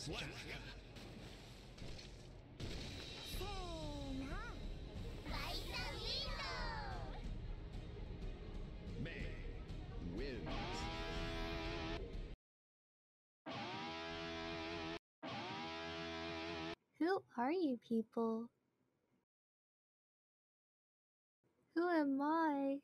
May wins. Who are you people? Who am I?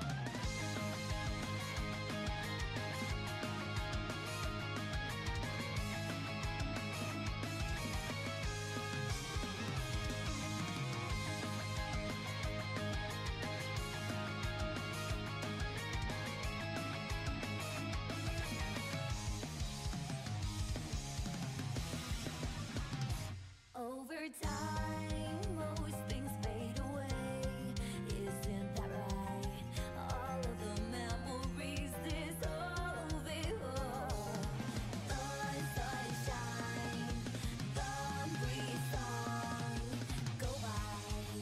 Over time, most things fade away. Isn't that right? All of the memories dissolve. The sunshine, the breeze song go by.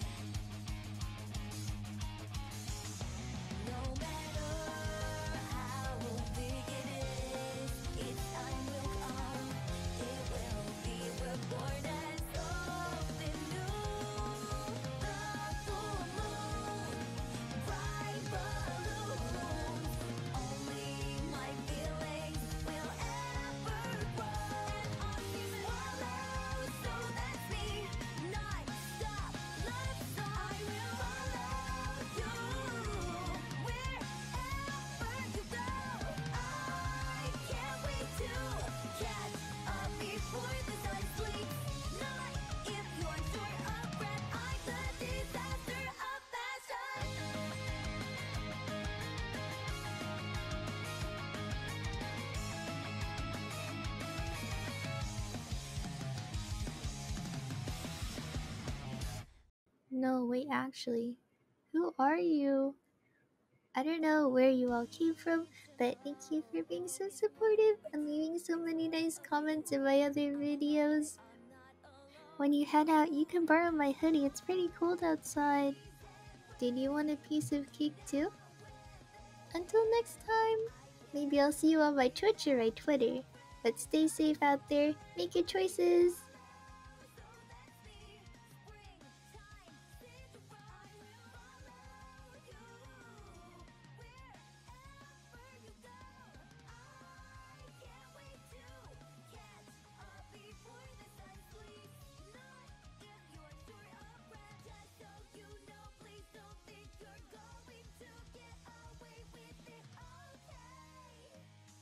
No matter how big it is, its time will come. It will be reborn as something new. The full moon, bright balloons. Only my feelings will ever grow. And on these swallows, so that's me. Non-stop love song. I will follow you wherever you go. I can't wait to catch up before the sun sleeps. Not if you're short of breath. I'm the disaster of fashion. No, wait, actually. Who are you? I don't know where you all came from, but thank you for being so supportive and leaving so many nice comments in my other videos. When you head out, you can borrow my hoodie. It's pretty cold outside. Did you want a piece of cake too? Until next time, maybe I'll see you on my Twitch or my Twitter. But stay safe out there. Make good choices.